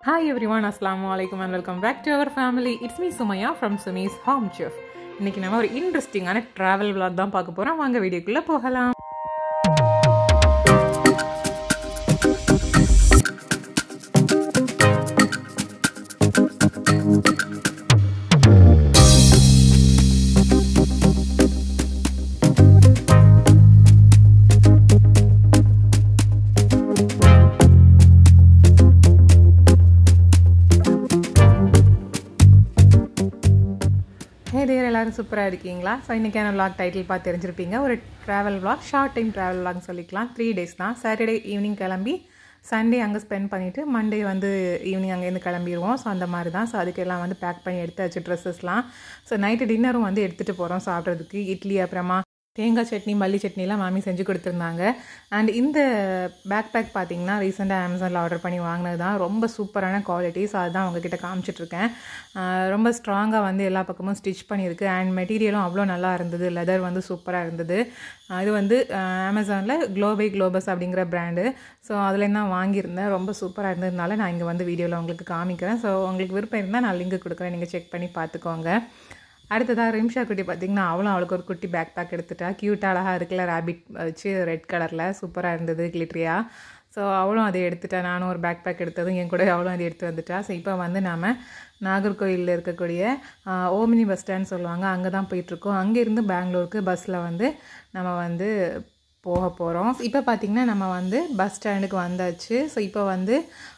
Hi everyone, Assalamu alaikum and welcome back to our family. It's me Sumaya from Sumi's Home Chef. இன்னைக்கு நம்ம ஒரு இன்ட்ரெஸ்டிங்கான travel vlog தான் பார்க்க போறோம். வாங்க வீடியோக்குள்ள போகலாம். எல்லாரும் சூப்பராக இருக்கீங்களா? ஸோ இன்றைக்கான vlog டைட்டில் பார்த்து தெரிஞ்சிருப்பீங்க. ஒரு travel vlog, short time travel vlogனு சொல்லிக்கலாம். 3 days தான். சாட்டர்டே ஈவினிங் கிளம்பி சண்டே அங்கே ஸ்பெண்ட் பண்ணிவிட்டு மண்டே வந்து ஈவினிங் அங்கேருந்து கிளம்பிடுவோம். ஸோ அந்த மாதிரி தான். ஸோ அதுக்கெல்லாம் வந்து பேக் பண்ணி எடுத்து வச்சு ட்ரெஸ்ஸஸ்லாம். ஸோ நைட்டு டின்னரும் வந்து எடுத்துகிட்டு போகிறோம் சாப்பிட்றதுக்கு. இட்லி அப்புறமா தேங்காய் சட்னி மல்லி சட்னிலாம் மாமி செஞ்சு கொடுத்துருந்தாங்க. அண்ட் இந்த பேக் பேக் பார்த்திங்கன்னா ரீசெண்டாக அமேசானில் ஆர்டர் பண்ணி வாங்கினது தான். ரொம்ப சூப்பரான குவாலிட்டி. ஸோ அதுதான் உங்ககிட்ட காமிச்சிட்ருக்கேன். ரொம்ப ஸ்ட்ராங்காக வந்து எல்லா பக்கமும் ஸ்டிச் பண்ணியிருக்கு. அண்ட் மெட்டீரியலும் அவ்வளோ நல்லா இருந்தது. லெதர் வந்து சூப்பராக இருந்தது. இது வந்து அமேசானில் குளோபஸ் அப்படிங்கிற பிராண்டு. ஸோ அதுலேருந்து தான் வாங்கியிருந்தேன். ரொம்ப சூப்பராக இருந்ததுனால நான் இங்கே வந்து வீடியோவில் உங்களுக்கு காமிக்கிறேன். ஸோ உங்களுக்கு விருப்பம் இருந்தால் நான் லிங்க் கொடுக்குறேன், நீங்கள் செக் பண்ணி பார்த்துக்கோங்க. அடுத்ததாக ரிம்ஷா குட்டி பார்த்திங்கன்னா அவளுக்கு ஒரு குட்டி பேக் பேக் எடுத்துட்டா. க்யூட்டாக அழகாக இருக்குல்ல, ரேபிட் வச்சு ரெட் கலரில் சூப்பராக இருந்தது கிளிட்ரியாக. ஸோ அவளும் அதை எடுத்துட்டா. நானும் ஒரு பேக் பேக் எடுத்ததும் என் கூட அவளும் அதை எடுத்து வந்துட்டா. ஸோ இப்போ வந்து நாம் நாகர்கோயிலில் இருக்கக்கூடிய ஓமினி பஸ் ஸ்டாண்ட் சொல்லுவாங்க, அங்கே தான் போயிட்டுருக்கோம். அங்கேருந்து பெங்களூருக்கு பஸ்ஸில் வந்து நம்ம வந்து போக போகிறோம். இப்போ பார்த்திங்கன்னா நம்ம வந்து பஸ் ஸ்டாண்டுக்கு வந்தாச்சு. ஸோ இப்போ வந்து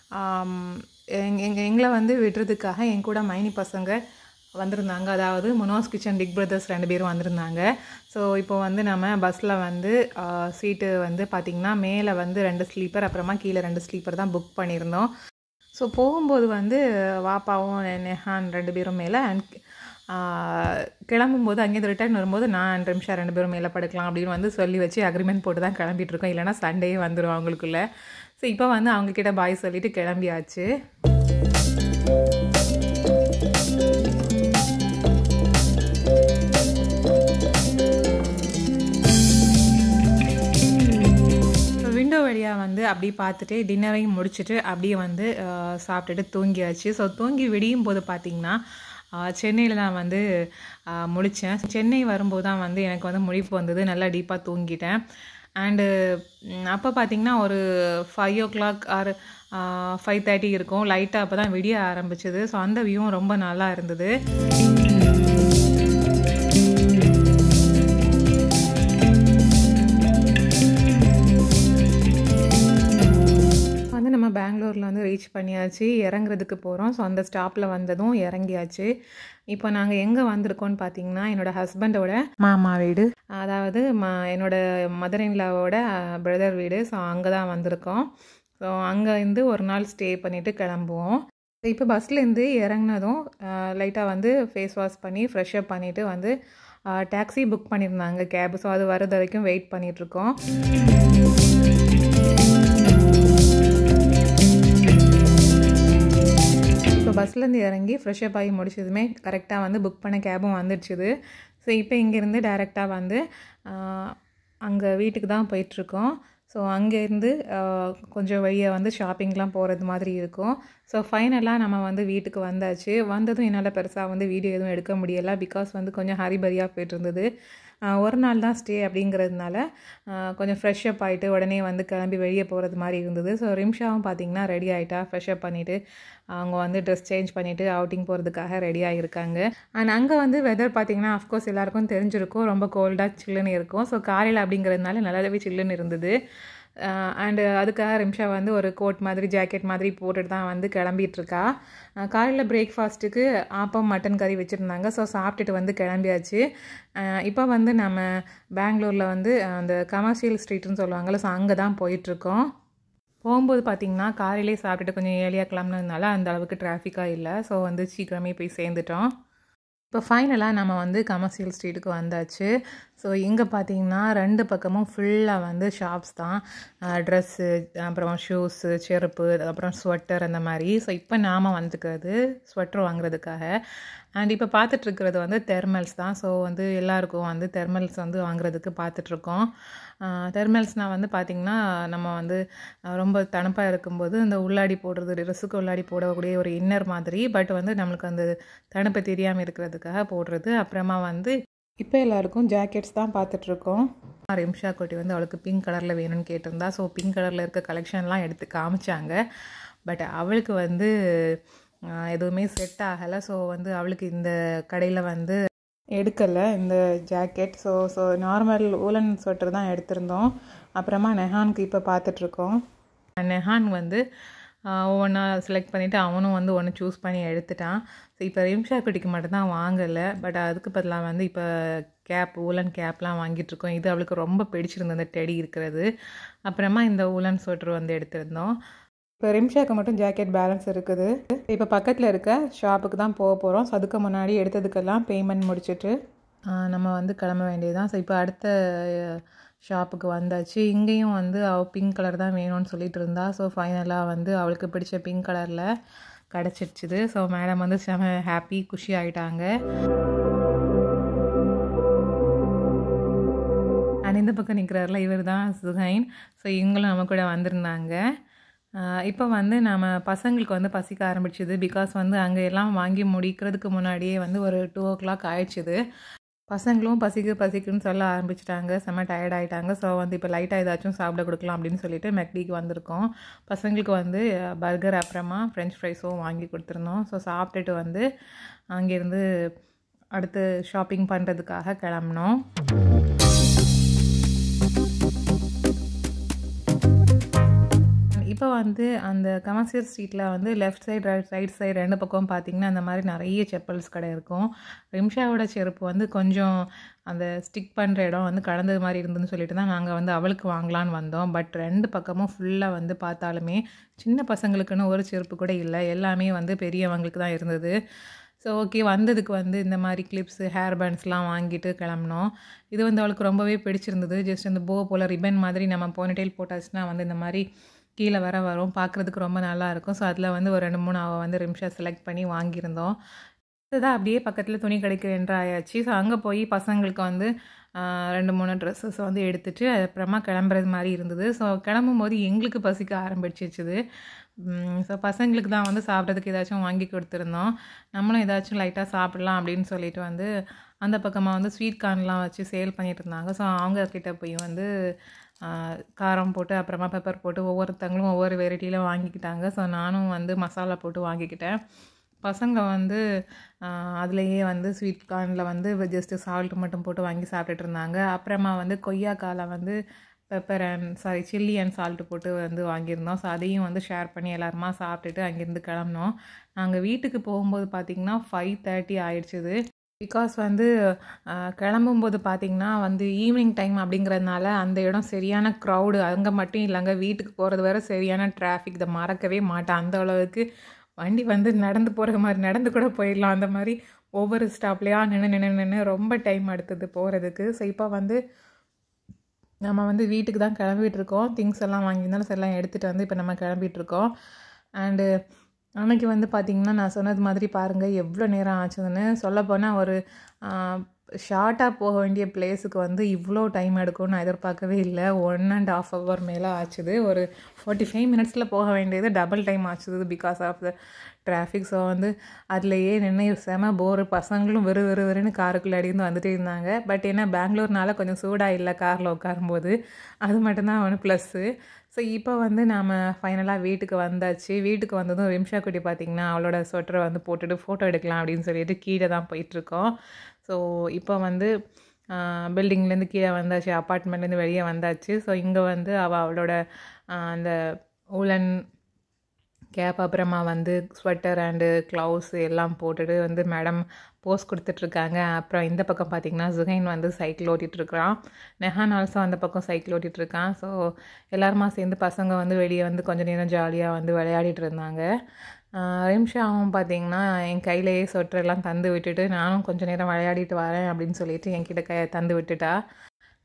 எங்களை வந்து விடுறதுக்காக என் கூட மைனி பசங்க வந்திருந்தாங்க. அதாவது முனோஸ் கிச்சன் பிக் பிரதர்ஸ் 2 பேரும் வந்திருந்தாங்க. ஸோ இப்போ வந்து நம்ம பஸ்ஸில் வந்து சீட்டு வந்து பார்த்திங்கன்னா மேலே வந்து 2 ஸ்லீப்பர் அப்புறமா கீழே 2 ஸ்லீப்பர் தான் புக் பண்ணியிருந்தோம். ஸோ போகும்போது வந்து வாப்பாவும் நெஹான் 2 பேரும் மேலே, அண்ட் கிளம்பும்போது அங்கேருந்து ரிட்டர்ன் வரும்போது நான் ரிம்ஷா 2 பேரும் மேலே படுக்கலாம் அப்படின்னு வந்து சொல்லி வச்சு அக்ரிமெண்ட் போட்டு தான் கிளம்பிட்டுருக்கோம். இல்லைனா சண்டே வந்துடும் அவங்களுக்குள்ள. ஸோ இப்போ வந்து அவங்கக்கிட்ட பாய் சொல்லிவிட்டு கிளம்பியாச்சு. வழியாக வந்து அப்படியே பார்த்துட்டு டின்னரையும் முடிச்சுட்டு அப்படியே வந்து சாப்பிட்டுட்டு தூங்கியாச்சு. ஸோ தூங்கி விடியும் போது பார்த்திங்கன்னா சென்னையில் நான் வந்து முழித்தேன். சென்னை வரும்போது தான் வந்து எனக்கு வந்து முழிப்பு வந்தது. நல்லா டீப்பாக தூங்கிட்டேன். அண்டு அப்போ பார்த்திங்கன்னா ஒரு 5 o'clock ஆர் 5:30 இருக்கும். லைட்டாக அப்போ தான் விடிய ஆரம்பிச்சது. ஸோ அந்த வியூவும் ரொம்ப நல்லா இருந்தது. நம்ம பெங்களூரில் வந்து ரீச் பண்ணியாச்சு. இறங்குறதுக்கு போகிறோம். ஸோ அந்த ஸ்டாப்பில் வந்ததும் இறங்கியாச்சு. இப்போ நாங்கள் எங்கே வந்திருக்கோம்னு பார்த்தீங்கன்னா என்னோடய ஹஸ்பண்டோட மாமா வீடு, அதாவது என்னோடய மதர் இன்லாவோட பிரதர் வீடு. ஸோ அங்கே தான் வந்திருக்கோம். ஸோ அங்கேருந்து ஒரு நாள் ஸ்டே பண்ணிவிட்டு கிளம்புவோம். இப்போ பஸ்லேருந்து இறங்கினதும் லைட்டாக வந்து ஃபேஸ் வாஷ் பண்ணி ஃப்ரெஷ்அப் பண்ணிவிட்டு வந்து டாக்ஸி புக் பண்ணியிருந்தாங்க, கேபு. ஸோ அது வர்றது வரைக்கும் வெயிட் பண்ணிகிட்ருக்கோம். இப்போ பஸ்லேருந்து இறங்கி ஃப்ரெஷ்அப் ஆகி முடிச்சதுமே கரெக்டாக வந்து புக் பண்ண கேபும் வந்துடுச்சுது. ஸோ இப்போ இங்கேருந்து டைரெக்டாக வந்து அங்கே வீட்டுக்கு தான் போயிட்டுருக்கோம். ஸோ அங்கேருந்து கொஞ்சம் வழியாக வந்து ஷாப்பிங்லாம் போகிறது மாதிரி இருக்கும். ஸோ ஃபைனலாக நம்ம வந்து வீட்டுக்கு வந்தாச்சு. வந்ததும் என்னால் பெருசாக வந்து வீடியோ எதுவும் எடுக்க முடியலை. பிகாஸ் வந்து கொஞ்சம் ஹரிபரியாக போய்ட்டு இருந்தது. ஒரு நாள் தான் ஸ்டே அப்படிங்கிறதுனால கொஞ்சம் ஃப்ரெஷ்அப் ஆகிட்டு உடனே வந்து கிளம்பி வெளியே போகிறது மாதிரி இருந்தது. ஸோ ரிம்ஷாவும் பார்த்திங்கன்னா ரெடி ஆகிட்டா. ஃப்ரெஷ்அப் பண்ணிவிட்டு அவங்க வந்து ட்ரெஸ் சேஞ்ச் பண்ணிவிட்டு அவுட்டிங் போகிறதுக்காக ரெடியாக இருக்காங்க. அண்ட் அங்கே வந்து வெதர் பார்த்திங்கன்னா அஃப்கோர்ஸ் எல்லாேருக்கும் தெரிஞ்சிருக்கும், ரொம்ப கோல்டாக சில்லுன்னு இருக்கும். ஸோ காலையில் அப்படிங்கிறதுனால நல்லாவே சில்லுன்னு இருந்தது. அண்டு அதுக்காக ரிம்ஷா வந்து ஒரு கோட் மாதிரி ஜாக்கெட் மாதிரி போட்டுட்டு தான் வந்து கிளம்பிகிட்ருக்கா. காலையில் பிரேக்ஃபாஸ்ட்டுக்கு ஆப்பம் மட்டன் கறி வச்சுருந்தாங்க. ஸோ சாப்பிட்டுட்டு வந்து கிளம்பியாச்சு. இப்போ வந்து நம்ம பெங்களூரில் வந்து அந்த கமர்ஷியல் ஸ்ட்ரீட்னு சொல்லுவாங்கள்ல, ஸோ அங்கே தான் போயிட்டுருக்கோம். போகும்போது பார்த்திங்கன்னா காலையிலே சாப்பிட்டுட்டு கொஞ்சம் ஏர்லியாக கிளம்புனதுனால அந்த அளவுக்கு டிராஃபிக்காக இல்லை. ஸோ வந்து சீக்கிரமே போய் சேர்ந்துட்டோம். இப்போ ஃபைனலாக நம்ம வந்து கமர்ஷியல் ஸ்ட்ரீட்டுக்கு வந்தாச்சு. ஸோ இங்கே பார்த்திங்கன்னா 2 பக்கமும் ஃபுல்லாக வந்து ஷாப்ஸ் தான். ட்ரெஸ்ஸு, அப்புறம் ஷூஸு, செருப்பு, அப்புறம் ஸ்வெட்டர் அந்த மாதிரி. ஸோ இப்போ நாம் வந்துக்கிறது ஸ்வெட்டர் வாங்குறதுக்காக. அண்ட் இப்போ பார்த்துட்ருக்கிறது வந்து தெர்மல்ஸ் தான். ஸோ வந்து எல்லாருக்கும் வந்து தெர்மல்ஸ் வந்து வாங்குறதுக்கு பார்த்துட்ருக்கோம். தெர்மல்ஸ்னால் வந்து பார்த்திங்கன்னா நம்ம வந்து ரொம்ப தணுப்பாக இருக்கும்போது இந்த உள்ளாடி போடுறது, ட்ரெஸ்ஸுக்கு உள்ளாடி போடக்கூடிய ஒரு இன்னர் மாதிரி. பட் வந்து நம்மளுக்கு அந்த தணுப்பு தெரியாமல் இருக்கிறதுக்காக போடுறது. அப்புறமா வந்து இப்போ எல்லாருக்கும் ஜாக்கெட்ஸ் தான் பார்த்துட்ருக்கோம். ரிம்ஷா குட்டி வந்து அவளுக்கு பிங்க் கலரில் வேணும்னு கேட்டிருந்தா. ஸோ பிங்க் கலரில் இருக்க கலெக்ஷன்லாம் எடுத்து காமிச்சாங்க. பட் அவளுக்கு வந்து எதுவுமே செட் ஆகலை. ஸோ வந்து அவளுக்கு இந்த கடையில் வந்து எடுக்கலை இந்த jacket. So normal woollen sweater தான் எடுத்திருந்தோம். அப்புறமா நெஹானுக்கு இப்போ பார்த்துட்ருக்கோம். நெஹான் வந்து ஒவ்வொன்றா செலக்ட் பண்ணிவிட்டு அவனும் வந்து ஒன்று சூஸ் பண்ணி எடுத்துட்டான். ஸோ இப்போ ரிம்ஷா குட்டிக்கு மட்டும்தான் வாங்கலை. பட் அதுக்கு பதிலாக வந்து இப்போ கேப், ஊலன் கேப்லாம் வாங்கிட்டுருக்கோம். இது அவளுக்கு ரொம்ப பிடிச்சிருந்தது, அந்த டெடி இருக்கிறது. அப்புறமா இந்த ஊலன் ஸ்வெட்டர் வந்து எடுத்திருந்தோம். இப்போ ரிம்ஷாக்கு மட்டும் ஜாக்கெட் பேலன்ஸ் இருக்குது. இப்போ பக்கத்தில் இருக்க ஷாப்புக்கு தான் போக போகிறோம். ஸோ அதுக்கு முன்னாடி எடுத்ததுக்கெல்லாம் பேமெண்ட் முடிச்சுட்டு நம்ம வந்து கிளம்ப வேண்டியதுதான். ஸோ இப்போ அடுத்த ஷாப்புக்கு வந்தாச்சு. இங்கேயும் வந்து அவள் பிங்க் கலர் தான் வேணும்னு சொல்லிட்டு இருந்தா. ஸோ ஃபைனலாக வந்து அவளுக்கு பிடிச்ச பிங்க் கலரில் கிடச்சிடுச்சுது. ஸோ மேடம் வந்து செம ஹாப்பி, குஷி ஆகிட்டாங்க. அண்ட் இந்த பக்கம் நிற்கிறாரில்ல, இவர் தான் சுஹைன். ஸோ இவங்களும் நம்ம கூட வந்திருந்தாங்க. இப்போ வந்து நம்ம பசங்களுக்கு வந்து பசிக்க ஆரம்பிச்சிது. பிகாஸ் வந்து அங்கே எல்லாம் வாங்கி முடிக்கிறதுக்கு முன்னாடியே வந்து ஒரு 2 o'clock ஆயிடுச்சுது. பசங்களும் பசிக்குன்னு சொல்ல ஆரம்பிச்சிட்டாங்க. செம்ம டயர்ட் ஆகிட்டாங்க. ஸோ வந்து இப்போ லைட்டாக ஏதாச்சும் சாப்பிட கொடுக்கலாம் அப்படின்னு சொல்லிட்டு மெக்டிக்கு வந்திருக்கோம். பசங்களுக்கு வந்து பர்கர் அப்புறமா ஃப்ரெஞ்ச் ஃப்ரைஸும் வாங்கி கொடுத்துருந்தோம். ஸோ சாப்பிட்டுட்டு வந்து அங்கேருந்து அடுத்து ஷாப்பிங் பண்ணுறதுக்காக கிளம்பினோம். இப்போ வந்து அந்த கமர்ஷியல் ஸ்ட்ரீட்டில் வந்து லெஃப்ட் சைடு ரைட் சைடு 2 பக்கம் பார்த்திங்கன்னா அந்த மாதிரி நிறைய செப்பல்ஸ் கடை இருக்கும். ரிம்ஷாவோட செருப்பு வந்து கொஞ்சம் அந்த ஸ்டிக் பண்ணுற இடம் வந்து கடந்தது மாதிரி இருந்துன்னு சொல்லிட்டு தான் நாங்கள் வந்து அவளுக்கு வாங்கலான்னு வந்தோம். பட் 2 பக்கமும் ஃபுல்லாக வந்து பார்த்தாலுமே சின்ன பசங்களுக்குன்னு ஒரு செருப்பு கூட இல்லை. எல்லாமே வந்து பெரியவங்களுக்கு தான் இருந்தது. ஸோ ஓகே, வந்ததுக்கு வந்து இந்த மாதிரி கிளிப்ஸு, ஹேர் பேண்ட்ஸ்லாம் வாங்கிட்டு கிளம்பினோம். இது வந்து அவளுக்கு ரொம்பவே பிடிச்சிருந்தது. ஜஸ்ட் அந்த போ போல் ரிப்பன் மாதிரி நம்ம போனிடெயில் போட்டாச்சுன்னா வந்து இந்த மாதிரி கீழே வரும், பார்க்குறதுக்கு ரொம்ப நல்லாயிருக்கும். ஸோ அதில் வந்து ஒரு 2-3 அவள் வந்து ரிம்ஷா செலக்ட் பண்ணி வாங்கியிருந்தோம். இதுதான் அப்படியே பக்கத்தில் துணி கடைக்கு என்ட்ரு ஆயாச்சு. ஸோ அங்கே போய் பசங்களுக்கு வந்து 2-3 ட்ரெஸ்ஸஸ் வந்து எடுத்துகிட்டு அப்புறமா கிளம்புறது மாதிரி இருந்தது. ஸோ கிளம்பும்போது எங்களுக்கு பசிக்க ஆரம்பிச்சிச்சுது. ஸோ பசங்களுக்கு தான் வந்து சாப்பிட்றதுக்கு ஏதாச்சும் வாங்கி கொடுத்துருந்தோம். நம்மளும் ஏதாச்சும் லைட்டாக சாப்பிட்லாம் அப்படின்னு சொல்லிட்டு வந்து அந்த பக்கமாக வந்து ஸ்வீட் கார்ன்லாம் வச்சு சேல் பண்ணிகிட்டு இருந்தாங்க. ஸோ அவங்கக்கிட்ட போய் வந்து காரம் போட்டு அப்புறமா பெப்பர் போட்டு ஒவ்வொருத்தங்களும் ஒவ்வொரு வெரைட்டியில் வாங்கிக்கிட்டாங்க. ஸோ நானும் வந்து மசாலா போட்டு வாங்கிக்கிட்டேன். பசங்க வந்து அதுலேயே வந்து ஸ்வீட் கார்னில் வந்து ஜஸ்ட்டு சால்ட் மட்டும் போட்டு வாங்கி சாப்பிட்டுட்டு இருந்தாங்க. அப்புறமா வந்து கொய்யாக்கால வந்து பெப்பர் சில்லி அண்ட் சால்ட்டு போட்டு வந்து வாங்கியிருந்தோம். ஸோ அதையும் வந்து ஷேர் பண்ணி எல்லாருமா சாப்பிட்டுட்டு அங்கேருந்து கிளம்பினோம். நாங்கள் வீட்டுக்கு போகும்போது பார்த்திங்கன்னா 5:30 ஆயிடுச்சுது. பிகாஸ் வந்து கிளம்பும்போது பார்த்திங்கன்னா வந்து ஈவினிங் டைம் அப்படிங்கிறதுனால அந்த இடம் சரியான க்ரௌடு. அங்கே மட்டும் இல்லைங்க, வீட்டுக்கு போகிறது வேறு சரியான டிராஃபிக். இதை மறக்கவே மாட்டேன். அந்த அளவுக்கு வண்டி வந்து நடந்து போகிற மாதிரி நடந்து கூட போயிடலாம். அந்த மாதிரி ஒவ்வொரு ஸ்டாப்லேயா நின்று ரொம்ப டைம் எடுத்தது போகிறதுக்கு. ஸோ இப்போ வந்து நம்ம வந்து வீட்டுக்கு தான் கிளம்பிகிட்ருக்கோம். திங்ஸ் எல்லாம் வாங்கியிருந்தாலும் எல்லாம் எடுத்துகிட்டு வந்து இப்போ நம்ம கிளம்பிகிட்ருக்கோம். அண்டு அன்றைக்கி வந்து பார்த்திங்கன்னா நான் சொன்னது மாதிரி பாருங்கள் எவ்வளோ நேரம் ஆச்சுதுன்னு. சொல்லப்போனால் ஒரு ஷார்ட்டாக போக வேண்டிய பிளேஸுக்கு வந்து இவ்வளோ டைம் எடுக்கும்னு நான் எதிர்பார்க்கவே இல்லை. 1.5 hour மேலே ஆச்சுது. ஒரு 45 minutesல போக வேண்டியது டபுள் டைம் ஆச்சுது because of the traffic. So வந்து அதுலேயே நின்று செம போர். பசங்களும் வெறுன்னு காருக்குள்ளே அடிந்து வந்துட்டே இருந்தாங்க. பட் ஏன்னா பெங்களூர்னால கொஞ்சம் சூடாக இல்லை காரில் உட்காரும்போது, அது மட்டும்தான் ஒன்று ப்ளஸ்ஸு. ஸோ இப்போ வந்து நாம் ஃபைனலாக வீட்டுக்கு வந்தாச்சு. வீட்டுக்கு வந்ததும் ரிம்ஷா குட்டி பார்த்திங்கன்னா அவளோட ஸ்வெட்டரை வந்து போட்டுட்டு ஃபோட்டோ எடுக்கலாம் அப்படின்னு சொல்லிட்டு கீழே தான் போயிட்டுருக்கோம். ஸோ இப்போ வந்து பில்டிங்லேருந்து கீழே வந்தாச்சு, அப்பார்ட்மெண்ட்லேருந்து வெளியே வந்தாச்சு. ஸோ இங்கே வந்து அவளோட அந்த ஊலன் கேப் அப்புறமா வந்து ஸ்வெட்டர் அண்டு க்ளவுஸ் எல்லாம் போட்டுட்டு வந்து மேடம் போஸ் கொடுத்துட்ருக்காங்க. அப்புறம் இந்த பக்கம் பார்த்திங்கன்னா சுஹைன் வந்து சைக்கிள் ஓட்டிகிட்ருக்கான். நெஹான் ஆல்சோ அந்த பக்கம் சைக்கிள் ஓட்டிகிட்ருக்கான். ஸோ எல்லாருமா சேர்ந்து பசங்க வந்து வெளியே வந்து கொஞ்சம் நேரம் ஜாலியாக வந்து விளையாடிட்டு இருந்தாங்க. ரிம்ஷாவும் பார்த்திங்கன்னா என் கையிலேயே ஸ்வெட்டரெல்லாம் தந்து விட்டுட்டு நானும் கொஞ்சம் நேரம் விளையாடிட்டு வரேன் அப்படின்னு சொல்லிட்டு என்கிட்ட தந்து விட்டுட்டா.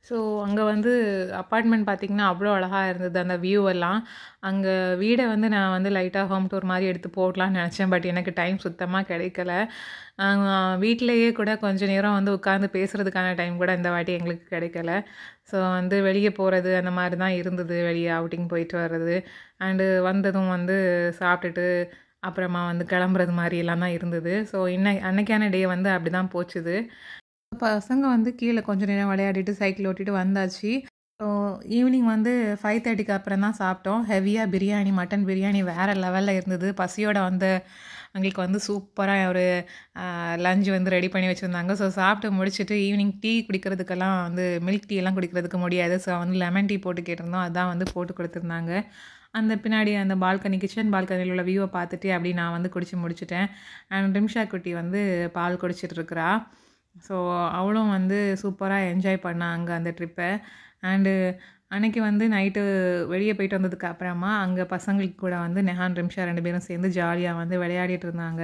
ஸோ அங்கே வந்து அப்பார்ட்மெண்ட் பார்த்திங்கன்னா அவ்வளோ அழகாக இருந்தது அந்த வியூ எல்லாம். அங்கே வீடை வந்து நான் வந்து லைட்டாக ஹோம் டூர் மாதிரி எடுத்து போடலான்னு நினச்சேன். பட் எனக்கு டைம் சுத்தமாக கிடைக்கல. வீட்டிலையே கூட கொஞ்சம் நேரம் வந்து உட்காந்து பேசுகிறதுக்கான டைம் கூட இந்த வாட்டி எங்களுக்கு கிடைக்கல. ஸோ வந்து வெளியே போகிறது அந்த மாதிரி தான் இருந்தது. வெளியே அவுட்டிங் போயிட்டு வர்றது அண்டு வந்ததும் வந்து சாப்பிட்டுட்டு அப்புறமா வந்து கிளம்புறது மாதிரி எல்லாம் தான் இருந்தது. ஸோ அன்னைக்கான டே வந்து அப்படி தான் போச்சுது. பசங்க வந்து கீழே கொஞ்சம் நேரம் விளையாடிட்டு சைக்கிள் ஓட்டிட்டு வந்தாச்சு. ஸோ ஈவினிங் வந்து 5:30க்கு அப்புறம் தான் சாப்பிட்டோம். ஹெவியாக பிரியாணி, மட்டன் பிரியாணி வேறு லெவலில் இருந்தது. பசியோட வந்து எங்களுக்கு வந்து சூப்பராக ஒரு லஞ்ச் வந்து ரெடி பண்ணி வச்சுருந்தாங்க. ஸோ சாப்பிட்டு முடிச்சுட்டு ஈவினிங் டீ குடிக்கிறதுக்கெல்லாம் வந்து மில்க் டீ எல்லாம் குடிக்கிறதுக்கு முடியாது. ஸோ வந்து லெமன் டீ போட்டு கேட்டிருந்தோம். அதான் வந்து போட்டு கொடுத்துருந்தாங்க. அந்த பின்னாடி அந்த பால்கனி, கிச்சன் பால்கனியில் உள்ள வியூவை பார்த்துட்டு அப்படி நான் வந்து குடிச்சு முடிச்சிட்டேன். அண்ட் ரிம்ஷா குட்டி வந்து பால் குடிச்சிட்டு இருக்கிறா. ஸோ அவளும் வந்து சூப்பராக என்ஜாய் பண்ணாங்க அந்த ட்ரிப்பை. அண்டு அன்றைக்கி வந்து நைட்டு வெளியே போயிட்டு வந்ததுக்கு அப்புறமா அங்கே பசங்களுக்கு கூட வந்து நெஹான், ரிம்ஷா 2 பேரும் சேர்ந்து ஜாலியாக வந்து விளையாடிட்டு இருந்தாங்க.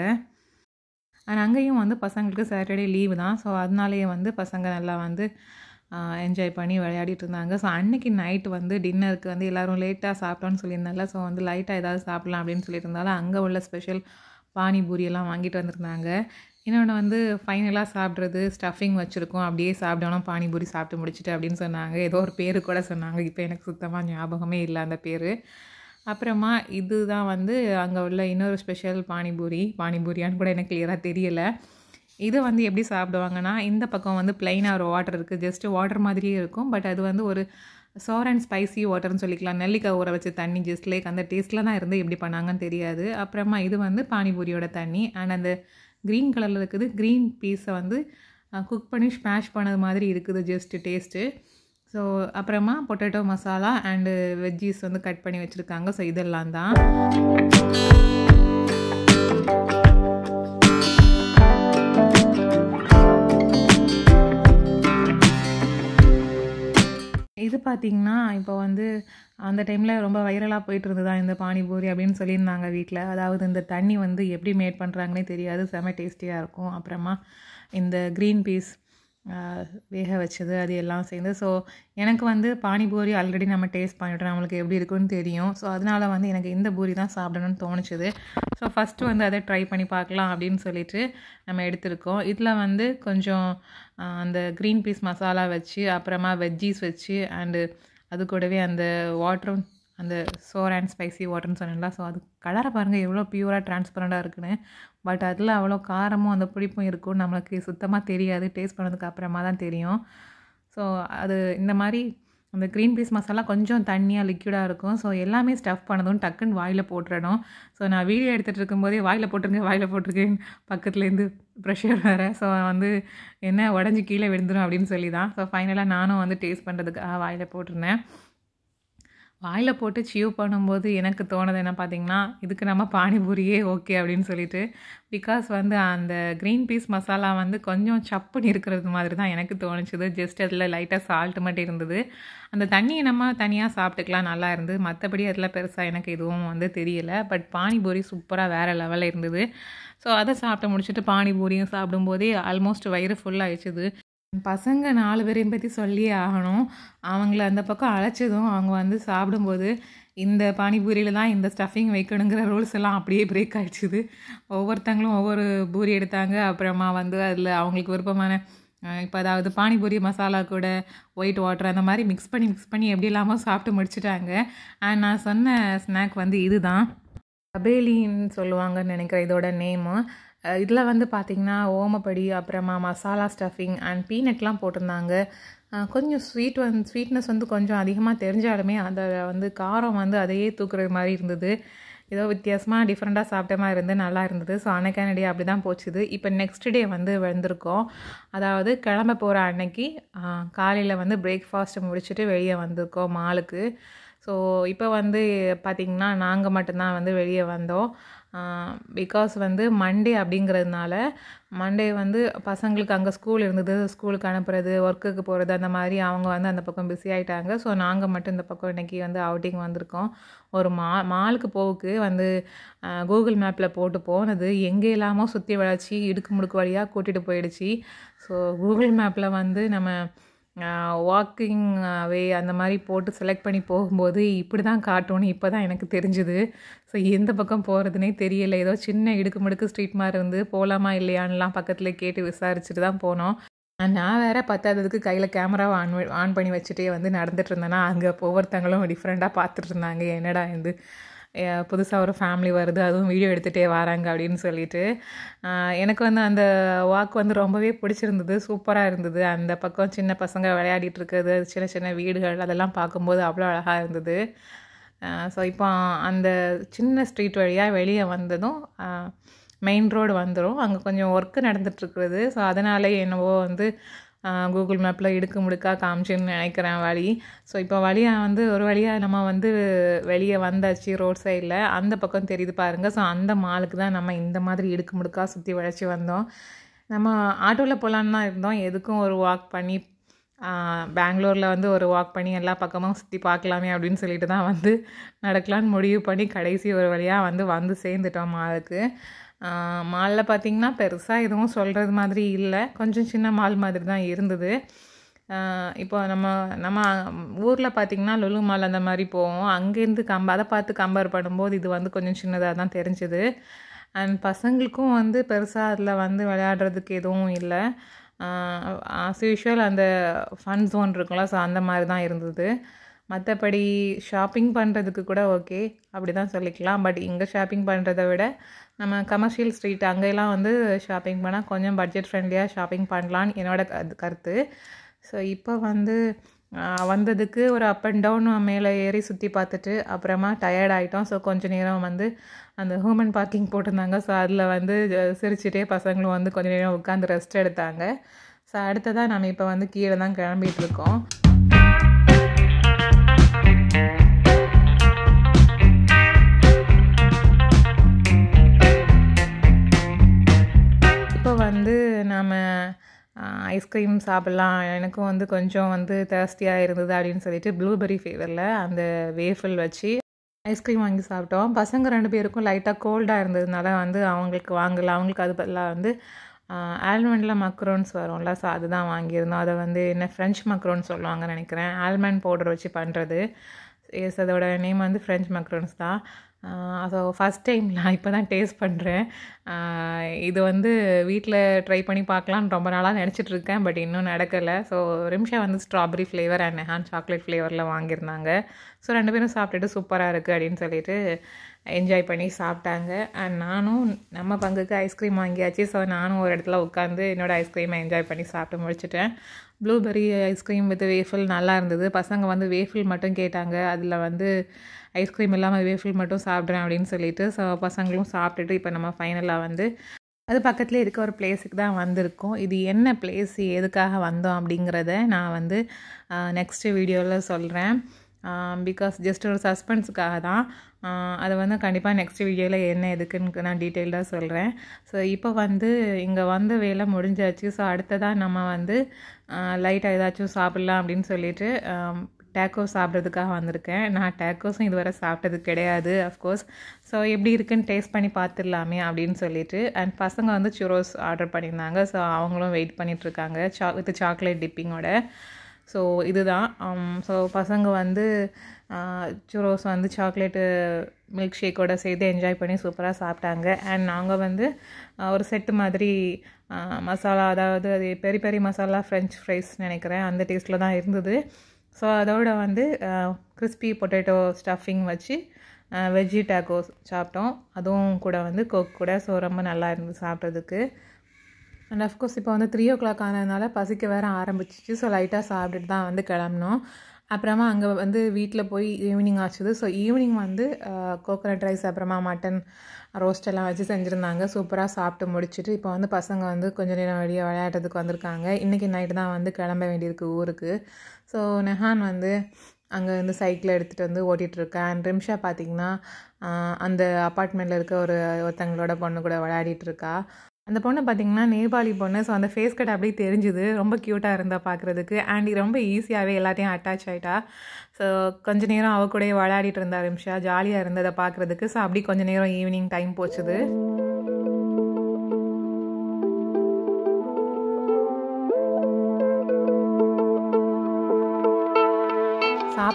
அண்ட் அங்கேயும் வந்து பசங்களுக்கு சாட்டர்டே லீவு தான். ஸோ அதனாலேயே வந்து பசங்க நல்லா வந்து என்ஜாய் பண்ணி விளையாடிட்டு இருந்தாங்க. ஸோ அன்றைக்கி நைட்டு வந்து டின்னருக்கு வந்து எல்லோரும் லேட்டாக சாப்பிட்டோன்னு சொல்லியிருந்தாங்க. ஸோ வந்து லைட்டாக ஏதாவது சாப்பிட்லாம் அப்படின்னு சொல்லியிருந்தாலும் அங்கே உள்ள ஸ்பெஷல் பானிபூரியெல்லாம் வாங்கிட்டு வந்திருந்தாங்க. இன்னொன்று வந்து ஃபைனலாக சாப்பிட்றது ஸ்டஃபிங் வச்சுருக்கோம், அப்படியே சாப்பிடணும், பானிபூரி சாப்பிட்டு முடிச்சுட்டு அப்படின்னு சொன்னாங்க. ஏதோ ஒரு பேர் கூட சொன்னாங்க. இப்போ எனக்கு சுத்தமாக ஞாபகமே இல்லை அந்த பேர். அப்புறமா இதுதான் வந்து அங்கே உள்ள இன்னொரு ஸ்பெஷல் பானிபூரியான்னு கூட எனக்கு கிளியராக தெரியலை. இது வந்து எப்படி சாப்பிடுவாங்கன்னா, இந்த பக்கம் வந்து ப்ளைனாக ஒரு வாட்டர் இருக்குது. ஜஸ்ட்டு வாட்டர் மாதிரியே இருக்கும். பட் அது வந்து ஒரு சோர் அண்ட் ஸ்பைசி வாட்டர்னு சொல்லிக்கலாம். நெல்லிக்காய் ஊற வச்சு தண்ணி, ஜஸ்ட் லைக் அந்த டேஸ்ட்டில் தான் இருந்து எப்படி பண்ணாங்கன்னு தெரியாது. அப்புறமா இது வந்து பானிபூரியோட தண்ணி. அண்ட் அந்த க்ரீன் கலரில் இருக்குது. க்ரீன் பீஸை வந்து குக் பண்ணி ஸ்மாஷ் பண்ணது மாதிரி இருக்குது ஜஸ்ட்டு டேஸ்ட்டு. ஸோ அப்புறமா பொட்டேட்டோ மசாலா அண்டு வெஜ்ஜீஸ் வந்து கட் பண்ணி வச்சுருக்காங்க. ஸோ இதெல்லாம் தான். இது பார்த்திங்கன்னா இப்போ வந்து அந்த டைமில் ரொம்ப வைரலாக போயிட்டு இருந்ததா இந்த பானிபூரி அப்படின்னு சொல்லியிருந்தாங்க வீட்டில். அதாவது இந்த தண்ணி வந்து எப்படி மேட் பண்ணுறாங்கன்னே தெரியாது, செம டேஸ்டியாக இருக்கும். அப்புறமா இந்த க்ரீன் பீஸ் வேக வச்சது அது எல்லாம் சேர்ந்து. ஸோ எனக்கு வந்து பானிபூரி ஆல்ரெடி நம்ம டேஸ்ட் பண்ணிவிட்டோம், நம்மளுக்கு எப்படி இருக்குன்னு தெரியும். ஸோ அதனால் வந்து எனக்கு இந்த பூரி தான் சாப்பிடணும்னு தோணுச்சுது. ஸோ ஃபஸ்ட்டு வந்து அதை ட்ரை பண்ணி பார்க்கலாம் அப்படின்னு சொல்லிட்டு நம்ம எடுத்திருக்கோம். இதில் வந்து கொஞ்சம் அந்த க்ரீன் பீஸ் மசாலா வச்சு, அப்புறமா வெஜ்ஜீஸ் வச்சு, அண்டு அது கூடவே அந்த வாட்டரும், அந்த சோர் அண்ட் ஸ்பைசி வாட்டர்னு சொன்னீங்களா. ஸோ அது கலரை பாருங்கள் எவ்வளோ பியூராக டிரான்ஸ்பரண்ட்டாக இருக்குன்னு. பட் அதில் அவ்வளோ காரமும் அந்த புளிப்பும் இருக்கும்னு நம்மளுக்கு சுத்தமாக தெரியாது. டேஸ்ட் பண்ணதுக்கு அப்புறமா தான் தெரியும். ஸோ அது இந்த மாதிரி அந்த க்ரீன் பீஸ் மசாலா கொஞ்சம் தண்ணியாக லிக்விடாக இருக்கும். ஸோ எல்லாமே ஸ்டஃப் பண்ணதும் டக்குன்னு வாயில் போட்டுறணும். ஸோ நான் வீடியோ எடுத்துகிட்டு இருக்கும்போதே வாயில் போட்டிருக்கேன் பக்கத்துலேருந்து ப்ரெஷர் வேறு. ஸோ வந்து என்ன உடஞ்சி கீழே விழுந்துடும் அப்படின்னு சொல்லி தான். ஸோ ஃபைனலாக நானும் வந்து டேஸ்ட் பண்ணுறதுக்காக வாயில் போட்டிருந்தேன். வாயில் போட்டு சியூ பண்ணும்போது எனக்கு தோணுது என்ன பார்த்திங்கன்னா, இதுக்கு நம்ம பானிபூரியே ஓகே அப்படின்னு சொல்லிட்டு. பிகாஸ் வந்து அந்த க்ரீன் பீஸ் மசாலா வந்து கொஞ்சம் சப்புன்னு இருக்கிறது மாதிரி தான் எனக்கு தோணுச்சுது. ஜஸ்ட் அதில் லைட்டாக சால்ட்டு மட்டும் இருந்தது. அந்த தண்ணியை நம்ம தனியாக சாப்பிட்டுக்கலாம், நல்லா இருந்தது. மற்றபடி அதில் பெருசாக எனக்கு எதுவும் வந்து தெரியலை. பட் பானிபூரி சூப்பராக வேறு லெவலில் இருந்தது. ஸோ அதை சாப்பிட்டு முடிச்சுட்டு பானிபூரியும் சாப்பிடும்போதே ஆல்மோஸ்ட் வயிறு ஃபுல்லாகிடுச்சுது. பசங்க 4 பேரையும் பற்றி சொல்லியே ஆகணும். அவங்கள அந்த பக்கம் அழைச்சதும் அவங்க வந்து சாப்பிடும்போது இந்த பானிபூரியில் தான் இந்த ஸ்டஃபிங் வைக்கணுங்கிற ரூல்ஸ் எல்லாம் அப்படியே பிரேக் ஆகிடுச்சுது. ஒவ்வொருத்தங்களும் ஒவ்வொரு பூரி எடுத்தாங்க. அப்புறமா வந்து அதில் அவங்களுக்கு விருப்பமான இப்போ அதாவது பானிபூரி மசாலா கூட ஒயிட் வாட்டர் அந்த மாதிரி மிக்ஸ் பண்ணி எப்படி இல்லாமல் சாப்பிட்டு முடிச்சுட்டாங்க. அண்ட் நான் சொன்ன ஸ்நாக் வந்து இது தான், அபேலின்னு சொல்லுவாங்கன்னு நினைக்கிறேன் இதோட நேமு. இதில் வந்து பார்த்திங்கன்னா ஓமப்படி, அப்புறமா மசாலா ஸ்டஃபிங் அண்ட் பீனட்லாம் போட்டிருந்தாங்க. கொஞ்சம் ஸ்வீட்னஸ் வந்து கொஞ்சம் அதிகமாக தெரிஞ்சாலுமே அதை வந்து காரம் வந்து அதையே தூக்குறது மாதிரி இருந்தது. ஏதோ வித்தியாசமாக டிஃப்ரெண்ட்டாக சாப்பிட்ட மாதிரி இருந்து நல்லா இருந்தது. ஸோ அன்னைக்கான டே அப்படி தான் போச்சுது. இப்போ நெக்ஸ்ட் டே வந்து வந்திருக்கோம். அதாவது கிளம்ப போகிற அன்னைக்கு காலையில் வந்து பிரேக்ஃபாஸ்ட்டை முடிச்சுட்டு வெளியே வந்திருக்கோம் மாலுக்கு. ஸோ இப்போ வந்து பார்த்திங்கன்னா நாங்கள் மட்டும்தான் வந்து வெளியே வந்தோம். பிகாஸ் வந்து மண்டே அப்படிங்கிறதுனால மண்டே வந்து பசங்களுக்கு அங்கே ஸ்கூல் இருந்தது, ஸ்கூலுக்கு அனுப்புறது, ஒர்க்குக்கு போகிறது, அந்த மாதிரி அவங்க வந்து அந்த பக்கம் பிஸி ஆகிட்டாங்க. ஸோ நாங்கள் மட்டும் இந்த பக்கம் இன்றைக்கி வந்து அவுட்டிங் வந்திருக்கோம். ஒரு மாலுக்கு போவுக்கு வந்து கூகுள் மேப்பில் போட்டு போனது எங்கே இல்லாமல் சுற்றி வளைச்சி இடுக்கு முடுக்கு வழியாக கூட்டிகிட்டு போயிடுச்சு. ஸோ கூகுள் மேப்பில் வந்து நம்ம வாக்கிங் வே அந்த மாதிரி போட்டு செலக்ட் பண்ணி போகும்போது இப்படி தான் காட்டும்னு இப்போ தான் எனக்கு தெரிஞ்சுது. ஸோ எந்த பக்கம் போகிறதுனே தெரியல. ஏதோ சின்ன இடுக்கு முடுக்கு ஸ்ட்ரீட் மாதிரி இருந்து போகலாமா இல்லையான்லாம் பக்கத்தில் கேட்டு விசாரிச்சுட்டு தான் போனோம். நான் வேறு பத்தாததுக்கு கையில் கேமராவை ஆன் பண்ணி வச்சுட்டே வந்து நடந்துட்டு இருந்தேன்னா அங்கே ஒவ்வொருத்தங்களும் டிஃப்ரெண்ட்டாக பார்த்துட்டு இருந்தாங்க. என்னடா இது புதுசாக ஒரு ஃபேமிலி வருது, அதுவும் வீடியோ எடுத்துகிட்டே வராங்க அப்படின்னு சொல்லிட்டு. எனக்கு வந்து அந்த வாக் வந்து ரொம்பவே பிடிச்சிருந்தது, சூப்பராக இருந்தது. அந்த பக்கம் சின்ன பசங்க விளையாடிட்டு இருக்கிறது, சின்ன சின்ன வீடுகள் அதெல்லாம் பார்க்கும்போது அவ்வளோ அழகாக இருந்தது. ஸோ இப்போ அந்த சின்ன ஸ்ட்ரீட் வழியாக வெளியே வந்ததும் மெயின் ரோடு வந்துடும். அங்கே கொஞ்சம் ஒர்க்கு நடந்துகிட்ருக்குறது. ஸோ அதனாலே என்னவோ வந்து கூகுள் மேப்பில் இடுக்கு முடுக்காக காமிச்சுன்னு நினைக்கிறேன் வழி. ஸோ இப்போ வழியாக வந்து ஒரு வழியாக நம்ம வந்து வெளியே வந்தாச்சு ரோட் சைடில். அந்த பக்கம் தெரியுது பாருங்கள். ஸோ அந்த மாலுக்கு தான் நம்ம இந்த மாதிரி இடுக்கு முடுக்காக சுற்றி வளைச்சி வந்தோம். நம்ம ஆட்டோவில் போகலான்னு தான் இருந்தோம். எதுக்கும் ஒரு வாக் பண்ணி பெங்களூரில் வந்து ஒரு வாக் பண்ணி எல்லா பக்கமும் சுற்றி பார்க்கலாமே அப்படின்னு சொல்லிட்டு தான் வந்து நடக்கலான்னு முடிவு பண்ணி கடைசி ஒரு வழியாக வந்து சேர்ந்துட்டோம் மாலுக்கு. மாலில் பார்த்திங்கன்னா பெருசாக எதுவும் சொல்கிறது மாதிரி இல்லை, கொஞ்சம் சின்ன மால் மாதிரி தான் இருந்தது. இப்போ நம்ம ஊரில் பார்த்திங்கன்னா லுலு மால் அந்த மாதிரி போவோம். அங்கேருந்து அதை பார்த்து கம்பேர் பண்ணும்போது இது வந்து கொஞ்சம் சின்னதாக தான் தெரிஞ்சுது. அண்ட் பசங்களுக்கும் வந்து பெருசாக அதில் வந்து விளையாடுறதுக்கு எதுவும் இல்லை. ஆஸ் யூஷுவல் அந்த ஃபன் ஜோன் இருக்குல்ல, ஸோ அந்த மாதிரி தான் இருந்தது. மற்றபடி ஷாப்பிங் பண்ணுறதுக்கு கூட ஓகே அப்படி தான் சொல்லிக்கலாம். பட் இங்கே ஷாப்பிங் பண்ணுறதை விட நம்ம கமர்ஷியல் ஸ்ட்ரீட் அங்கெல்லாம் வந்து ஷாப்பிங் பண்ணால் கொஞ்சம் பட்ஜெட் ஃப்ரெண்ட்லியாக ஷாப்பிங் பண்ணலான்னு என்னோடய கருத்து. ஸோ இப்போ வந்து வந்ததுக்கு ஒரு அப் அண்ட் டவுன் மேலே ஏறி சுற்றி பார்த்துட்டு அப்புறமா டயர்ட் ஆகிட்டோம். ஸோ கொஞ்சம் நேரம் வந்து அந்த ஹியூமன் பார்க்கிங் போட்டிருந்தாங்க. ஸோ அதில் வந்து சிரிச்சுட்டே பசங்களும் வந்து கொஞ்சம் நேரம் உட்காந்து ரெஸ்ட் எடுத்தாங்க. ஸோ அடுத்ததாக நம்ம இப்போ வந்து கீழே தான் கிளம்பிகிட்டு இருக்கோம். இப்போ வந்து நம்ம ஐஸ்கிரீம் சாப்பிட்லாம், எனக்கும் வந்து கொஞ்சம் வந்து தேர்ஸ்டியாக இருந்தது அப்படின்னு சொல்லிட்டு ப்ளூபெர்ரி ஃப்ளேவரில் அந்த வேஃபில் வச்சு ஐஸ்கிரீம் வாங்கி சாப்பிட்டோம். பசங்க 2 பேருக்கும் லைட்டாக கோல்டாக இருந்ததுனால வந்து அவங்களுக்கு வாங்கலை. அவங்களுக்கு அது பதிலாக வந்து ஆல்மண்டில் மக்ரோன்ஸ் வரும்ல, ஸோ அதுதான் வாங்கியிருந்தோம். அதை வந்து என்ன ஃப்ரெஞ்ச் மக்ரோன்ஸ் சொல்லுவாங்கன்னு நினைக்கிறேன், ஆல்மண்ட் பவுடர் வச்சு பண்ணுறது. எஸ், அதோட நேம் வந்து ஃப்ரெஞ்ச் மக்ரோன்ஸ் தான். ஸோ ஃபஸ்ட் டைம் நான் இப்போ தான் டேஸ்ட் பண்ணுறேன். இது வந்து வீட்டில் ட்ரை பண்ணி பார்க்கலான்னு ரொம்ப நாளாக நினச்சிட்ருக்கேன், பட் இன்னும் நடக்கலை. ஸோ ரிம்ஷா வந்து strawberry flavour and Nehan chocolate ஃப்ளேவரில் வாங்கியிருந்தாங்க. ஸோ 2 பேரும் சாப்பிட்டுட்டு சூப்பராக இருக்குது அப்படின்னு சொல்லிட்டு என்ஜாய் பண்ணி சாப்பிட்டாங்க. அண்ட் நானும் நம்ம பங்குக்கு ஐஸ்கிரீம் வாங்கியாச்சு. ஸோ நானும் ஒரு இடத்துல உட்காந்து என்னோடய ஐஸ்கிரீமை என்ஜாய் பண்ணி சாப்பிட்டு முடிச்சிட்டேன். ப்ளூபெர்ரி ஐஸ்கிரீம் வித் வேஃபில் நல்லா இருந்தது. பசங்க வந்து வேஃபில் மட்டும் கேட்டாங்க, அதில் வந்து ஐஸ்கிரீம் இல்லாமல் வேஃபில் மட்டும் சாப்பிட்றேன் அப்படின்னு சொல்லிட்டு. ஸோ பசங்களும் சாப்பிட்டுட்டு இப்போ நம்ம ஃபைனலாக வந்து அது பக்கத்துலேயே இருக்க ஒரு பிளேஸுக்கு தான் வந்திருக்கோம். இது என்ன பிளேஸ், எதுக்காக வந்தோம் அப்படிங்கிறத நான் வந்து நெக்ஸ்ட்டு வீடியோவில் சொல்கிறேன். பிகாஸ் ஜஸ்ட் ஒரு சஸ்பென்ஸுக்காக தான். அதை வந்து கண்டிப்பாக நெக்ஸ்ட் வீடியோவில் என்ன எதுக்குன்னு நான் டீட்டெயில்டாக சொல்கிறேன். ஸோ இப்போ வந்து இங்கே வந்த வேலை முடிஞ்சாச்சு. ஸோ அடுத்ததாக நம்ம வந்து லைட்டாக ஏதாச்சும் சாப்பிட்லாம் அப்படின்னு சொல்லிட்டு டேக்கோஸ் சாப்பிட்றதுக்காக வந்திருக்கேன். நான் டேக்கோஸும் இதுவரை சாப்பிட்டது கிடையாது அஃப்கோர்ஸ். ஸோ எப்படி இருக்குன்னு டேஸ்ட் பண்ணி பார்த்துடலாமே அப்படின்னு சொல்லிட்டு. அண்ட் பசங்க வந்து சுரோஸ் ஆர்டர் பண்ணியிருந்தாங்க. ஸோ அவங்களும் வெயிட் பண்ணிகிட்ருக்காங்க வித் சாக்லேட் டிப்பிங்கோட. ஸோ இதுதான். ஸோ பசங்க வந்து சுரோஸ் வந்து சாக்லேட்டு மில்க் ஷேக்கோடு சேர்த்து என்ஜாய் பண்ணி சூப்பராக சாப்பிட்டாங்க. அண்ட் நாங்கள் வந்து ஒரு செட்டு மாதிரி மசாலா, அதாவது அது peri peri masala French fries நினைக்கிறேன், அந்த டேஸ்ட்டில் தான் இருந்தது. ஸோ அதோட வந்து கிறிஸ்பி பொட்டேட்டோ ஸ்டஃபிங் வச்சு வெஜ்ஜி டேக்கோஸ் சாப்பிட்டோம். அதுவும் கூட வந்து கோக் கூட. ஸோ ரொம்ப நல்லா இருந்தது சாப்பிட்றதுக்கு. அண்ட் அஃப்கோர்ஸ் இப்போ வந்து 3 o'clock ஆனதுனால பசிக்க வேறு ஆரம்பிச்சிச்சு. ஸோ லைட்டாக சாப்பிட்டுட்டு தான் வந்து கிளம்பினோம். அப்புறமா அங்கே வந்து வீட்டில் போய் ஈவினிங் ஆச்சுது. ஸோ ஈவினிங் வந்து கோகோனட் ரைஸ் அப்புறமா மட்டன் ரோஸ்ட் எல்லாம் வச்சு செஞ்சுருந்தாங்க. சூப்பராக சாப்பிட்டு முடிச்சுட்டு இப்போ வந்து பசங்க வந்து கொஞ்சம் நேரம் வெளியே விளையாடுறதுக்கு வந்திருக்காங்க. இன்றைக்கி நைட்டு தான் வந்து கிளம்ப வேண்டியிருக்கு ஊருக்கு. ஸோ நெஹான் வந்து அங்கே வந்து சைக்கிளை எடுத்துகிட்டு வந்து ஓட்டிகிட்ருக்கேன். அண்ட் ரிம்ஷா பார்த்திங்கன்னா அந்த அப்பார்ட்மெண்ட்டில் இருக்க ஒருத்தங்களோட பொண்ணு கூட விளையாடிட்டுருக்கா. அந்த பொண்ணு பார்த்திங்கன்னா நேபாளி பொண்ணு. ஸோ அந்த ஃபேஸ் கட் அப்படியே தெரிஞ்சுது, ரொம்ப க்யூட்டாக இருந்தால் பார்க்குறதுக்கு. அண்ட் ரொம்ப ஈஸியாகவே எல்லாத்தையும் அட்டாச் ஆகிட்டா. ஸோ கொஞ்சம் நேரம் அவ கூடயே விளையாடிட்டு இருந்தா ரிம்ஷா, ஜாலியாக இருந்ததை பார்க்குறதுக்கு. ஸோ அப்படி கொஞ்சம் நேரம் ஈவினிங் டைம் போச்சுது.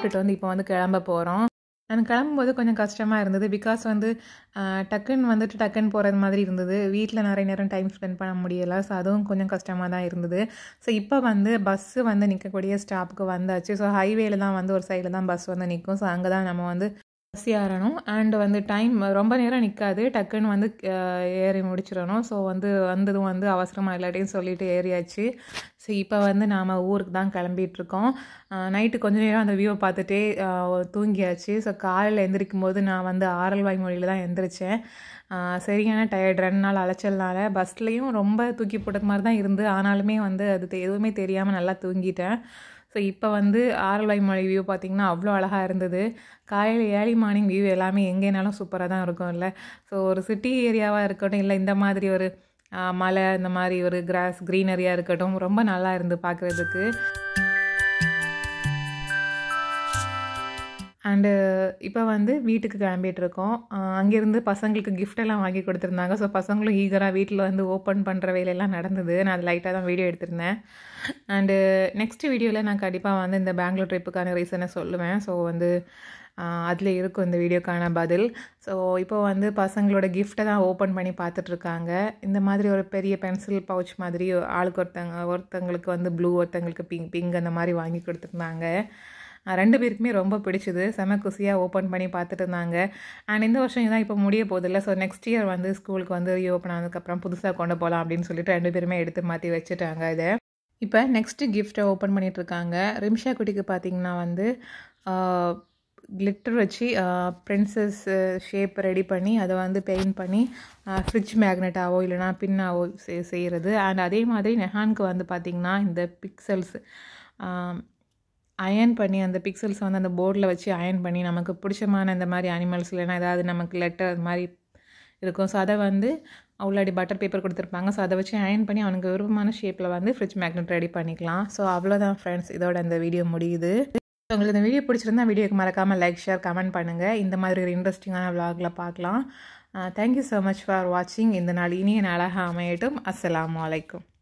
சாப்பிட்டுட்டு வந்து இப்போ வந்து கிளம்ப போகிறோம். நான் கிளம்பும்போது கொஞ்சம் கஷ்டமாக இருந்தது. பிகாஸ் வந்து டக்குன்னு போகிறது மாதிரி இருந்தது. வீட்டில் நிறைய நேரம் டைம் ஸ்பெண்ட் பண்ண முடியலை. ஸோ அதுவும் கொஞ்சம் கஷ்டமாக தான் இருந்தது. ஸோ இப்போ வந்து பஸ்ஸு வந்து நிற்கக்கூடிய ஸ்டாப்புக்கு வந்தாச்சு. ஸோ ஹைவேல தான் வந்து ஒரு சைடில் தான் பஸ் வந்து நிற்கும். ஸோ அங்கே தான் நம்ம வந்து பஸ் ஏறணும். அண்ட் வந்து டைம் ரொம்ப நேரம் நிற்காது. டக்குன்னு வந்து ஏறி முடிச்சிடணும். ஸோ வந்து வந்ததும் வந்து அவசரமாக இல்லாட்டின்னு சொல்லிட்டு ஏறியாச்சு. ஸோ இப்போ வந்து நாம் ஊருக்கு தான் கிளம்பிகிட்ருக்கோம். நைட்டு கொஞ்சம் நேரம் அந்த வியூவை பார்த்துட்டே தூங்கியாச்சு. ஸோ காலையில் எந்திரிக்கும் போது நான் வந்து ஆரல்வாய் மொழியில் தான் எந்திரிச்சேன். சரியான டயர்ட் 2 நாள் அலைச்சல்னால பஸ்லேயும் ரொம்ப தூக்கி போட்டது மாதிரி தான் இருந்து, ஆனாலுமே வந்து அது எதுவுமே தெரியாமல் நல்லா தூங்கிட்டேன். ஸோ இப்போ வந்து ஆரல்வாய் மலை வியூ பார்த்திங்கன்னா அவ்வளோ அழகாக இருந்தது. காலையில் ஏர்லி மார்னிங் வியூ எல்லாமே எங்கேனாலும் சூப்பராக தான் இருக்கும் இல்லை. ஸோ ஒரு சிட்டி ஏரியாவாக இருக்கட்டும், இல்லை இந்த மாதிரி ஒரு மலை, இந்த மாதிரி ஒரு க்ரீனரியாக இருக்கட்டும், ரொம்ப நல்லா இருந்து பார்க்குறதுக்கு. அண்டு இப்போ வந்து வீட்டுக்கு கிளம்பிகிட்ருக்கோம். அங்கேருந்து பசங்களுக்கு கிஃப்டெல்லாம் வாங்கி கொடுத்துருந்தாங்க. ஸோ பசங்களும் ஈகராக வீட்டில் வந்து ஓப்பன் பண்ணுற வேலையெல்லாம் நடந்தது. நான் அது லைட்டாக தான் வீடியோ எடுத்திருந்தேன். அண்டு நெக்ஸ்ட் வீடியோவில் நான் கண்டிப்பாக வந்து இந்த பெங்களூர் ட்ரிப்புக்கான ரீசனை சொல்லுவேன். ஸோ வந்து அதில் இருக்கும் இந்த வீடியோக்கான பதில். ஸோ இப்போ வந்து பசங்களோட கிஃப்ட்டை தான் ஓப்பன் பண்ணி பார்த்துட்ருக்காங்க. இந்த மாதிரி ஒரு பெரிய பென்சில் பவுச் மாதிரி ஆளுக்கு ஒருத்தங்களுக்கு வந்து ப்ளூ, ஒருத்தங்களுக்கு பிங்க் அந்த மாதிரி வாங்கி கொடுத்துருந்தாங்க. 2 பேருக்குமே ரொம்ப பிடிச்சிது. செம குசியாக ஓப்பன் பண்ணி பார்த்துட்டு இருந்தாங்க. அண்ட் இந்த வருஷம் இதான் இப்போ முடிய போதில்லை. ஸோ நெக்ஸ்ட் இயர் வந்து ஸ்கூலுக்கு வந்து ரீஓப்பன் ஆனதுக்கப்புறம் புதுசாக கொண்டு போகலாம் அப்படின்னு சொல்லிட்டு 2 பேருமே எடுத்து மாற்றி வச்சுட்டாங்க இதை. இப்போ நெக்ஸ்ட்டு கிஃப்ட்டை ஓப்பன் பண்ணிகிட்ருக்காங்க. ரிம்ஷா குட்டிக்கு பார்த்திங்கன்னா வந்து கிளிட்டர் வச்சு பிரின்சஸ் ஷேப் ரெடி பண்ணி அதை வந்து பெயிண்ட் பண்ணி ஃப்ரிட்ஜ் மேக்னெட்டாவோ இல்லைனா பின்னாவோ செய்கிறது. அண்ட் அதே மாதிரி நெஹானுக்கு வந்து பார்த்திங்கன்னா இந்த பிக்சல்ஸ் அயன் பண்ணி, அந்த பிக்சல்ஸ் வந்து அந்த போர்டில் வச்சு அயன் பண்ணி நமக்கு பிடிச்சமான இந்த மாதிரி அனிமல்ஸ் இல்லைனா ஏதாவது நமக்கு லெட்டர் அது மாதிரி இருக்கும். ஸோ அதை வந்து உள்ளாடி பட்டர் பேப்பர் கொடுத்துருப்பாங்க. ஸோ அதை வச்சு அயன் பண்ணி அவனுக்கு விருப்பமான ஷேப்பில் வந்து ஃப்ரிட்ஜ் மேக்னெட் ரெடி பண்ணிக்கலாம். ஸோ அவ்வளோதான் ஃப்ரெண்ட்ஸ், இதோட இந்த வீடியோ முடியுது. உங்களுக்கு இந்த வீடியோ பிடிச்சிருந்தா வீடியோக்கு மறக்காமல் லைக், ஷேர், கமெண்ட் பண்ணுங்கள். இந்த மாதிரி ஒரு இன்ட்ரெஸ்டிங்கான விளாகில் பார்க்கலாம். தேங்க்யூ ஸோ மச் ஃபார் வாட்சிங். இந்த நாள் இனிய நாளாக அமையட்டும். அஸ்ஸலாமு அலைக்கும்.